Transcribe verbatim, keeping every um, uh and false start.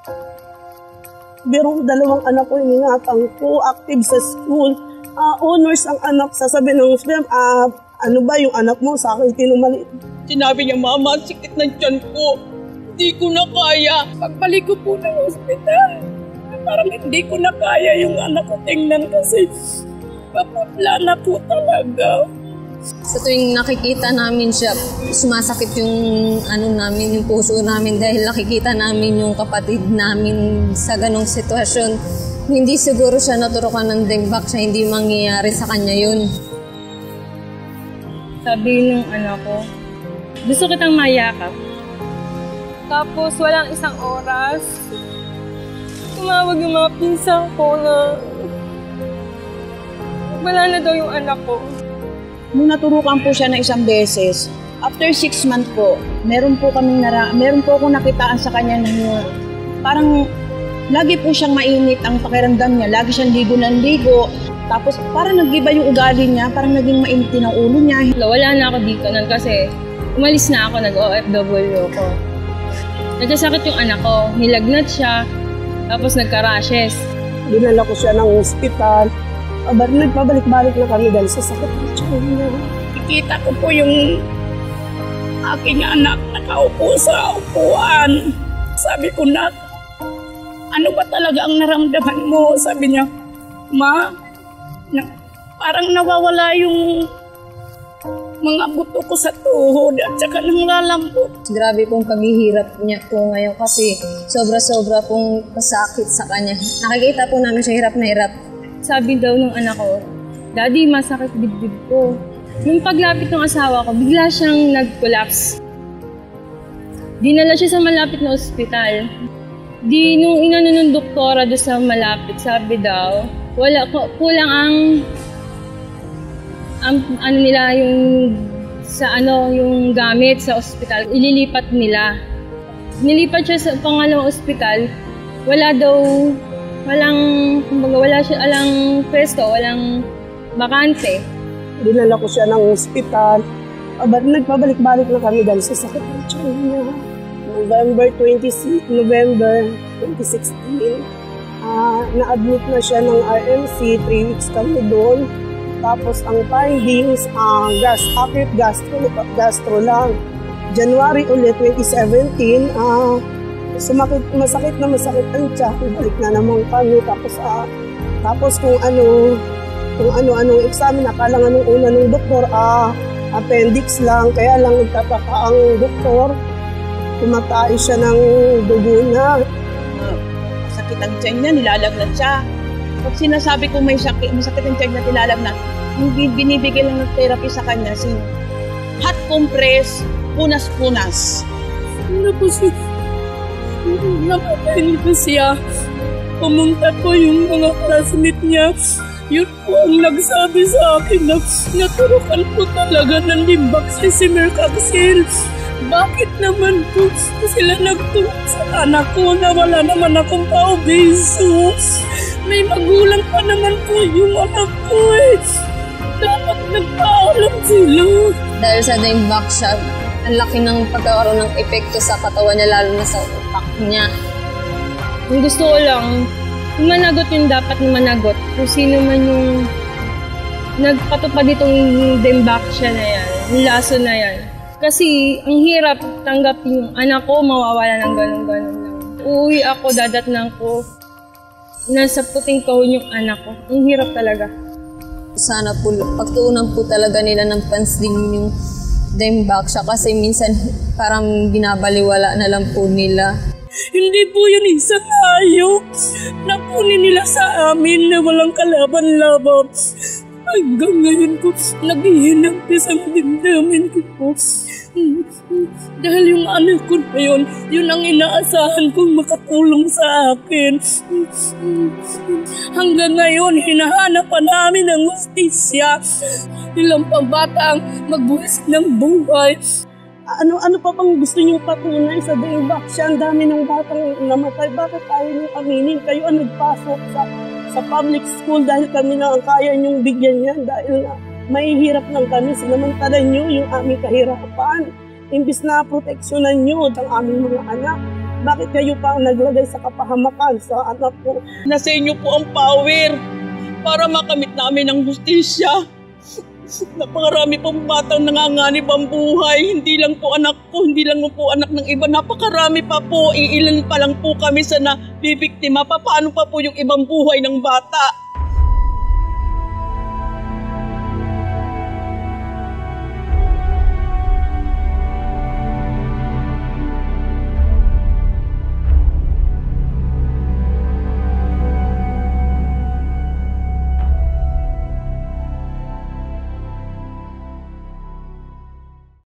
Pero dalawang anak ko, iningatan ko, active sa school. Uh, honors ang anak, sasabihin ng Muslim, uh, ano ba yung anak mo sa akin tinumali? Sinabi niya, mama, sikit ng tiyan ko. Hindi ko na kaya. Pagbalik ko po ng ospital, parang hindi ko na kaya yung anak ko tingnan kasi papapla na po talaga. Sa tuwing nakikita namin siya, sumasakit yung ano namin, yung puso namin dahil nakikita namin yung kapatid namin sa ganong sitwasyon. Hindi siguro siya naturukan ng dengbak siya, hindi mangyayari sa kanya yun. Sabi nung anak ko, gusto kitang mayakap. Tapos walang isang oras, tumawag yung mga pinsan ko na wala na daw yung anak ko. Nung naturukan po siya ng isang beses, after six months po, meron po kaming nara, meron po akong nakitaan sa kanya na parang lagi po siyang mainit ang pakiramdam niya, lagi siyang ligo ng ligo. Tapos parang nag-iba yung ugali niya, parang naging mainit din ang ulo niya. Wala na ako dito nun kasi umalis na ako, nag-O F W ako. Nagkasakit yung anak ko, nilagnat siya, tapos nagka-rashes. Dinala ko siya ng ospital. Aba, nagpabalik-balik na kami dahil sa sakit ng tiyan niya. Nakikita ko po yung aking anak nakaupo sa upuan. Sabi ko, nak, ano ba talaga ang naramdaman mo? Sabi niya, ma, na, parang nawawala yung mga buto ko sa tuhod at saka nang lalambot. Grabe pong paghihirap niya po ngayon kasi sobra-sobra pong pasakit sa kanya. Nakikita po namin siya hirap na hirap. Sabi daw ng anak ko, Daddy, masakit dibdib ko. Nung paglapit ng asawa ko, bigla siyang nag-collapse. Dinala siya sa malapit na ospital. Di nung inano ng doktora doon sa malapit, sabi daw, wala, kulang ang, ang ano nila, yung sa ano, yung gamit sa ospital, ililipat nila. Nilipat siya sa pangalawang ospital, wala daw, walang, kumbaga, wala siya, alang pwesto, walang bakante. Dinala ko siya ng ospital. Aba, nagpabalik-balik na kami dahil sa sakit ng tiyan niya. November twenty-six, November twenty sixteen, uh, na-admit na siya ng R M C, three weeks kami doon. Tapos ang findings, uh, gas, acute gastro, gastro lang. January ulit, twenty seventeen, uh, sumakit, masakit na masakit ang tiyan, balik na naman kami. Tapos, uh, tapos kung ano, kung ano-anong examen, akala nga nung una ng doktor, ah, appendix lang, kaya lang nagtataka ang doktor, tumatay siya ng dugo na. Uh, sakit ang tiyan niya, nilalagnat siya. Pag sinasabi ko may sakit, masakit ang tiyan niya, nilalagnat, hindi binibigay lang ng therapy sa kanya, si hot compress, punas-punas. Ano po siya? Napatay niyo siya. Pumunta po yung mga classmate niya. Yun po ang nagsabi sa akin na naturukan po talaga ng limbak si si Mercaxil. Bakit naman po sila nagtulong sa anak ko na wala naman akong paubiso? May magulang pa naman po yung anak ko eh. Dapat nagpaalam sila. Dahil sa limbak siya, ang laki ng pagkakaroon ng epekto sa katawan niya, lalo na sa utak niya. Yung gusto ko lang, yung managot yung dapat na managot. Kung sino man yung nagpatupad itong Dembaksia na yan, yung laso na yan. Kasi ang hirap tanggapin yung anak ko, mawawala ng ganun-ganun lang. Uuwi ako, dadatnan ko. Nasa puting kahon yung anak ko. Ang hirap talaga. Sana po, pagtuunan po talaga nila ng pansin yung Dembaksia kasi minsan parang binabaliwala na lang po nila. Hindi po yan isang hayop. Nakunin nila sa amin na walang kalaban-laban. Hanggang ngayon po, naghihinagpis ang dindamin ko po. Dahil yung anak ko na yun, yun ang inaasahan kong makatulong sa akin. Hanggang ngayon, hinahanap pa namin ang hustisya. Ilang pang bata ang magbuhis ng buhay. Ano ano pa bang gusto niyo patunay sa Dembaksia? Ang dami ng batang namatay. Bakit tayo niyo aminin? Kayo ang nagpasok sa sa public school dahil kami na ang kaya niyong bigyan yan. Dahil na may hirap lang kami. Sinamantalan niyo yung aming kahirapan. Imbis na proteksyonan niyo ang aming mga anak. Bakit kayo pa ang naglagay sa kapahamakan sa anak ko? Nasa inyo po ang power para makamit namin ang hustisya. Napakarami pong batang nanganganib ang buhay. Hindi lang po anak ko, hindi lang po anak ng iba. Napakarami pa po. Iilan pa lang po kami sa nabibiktima. Paano pa po yung ibang buhay ng bata?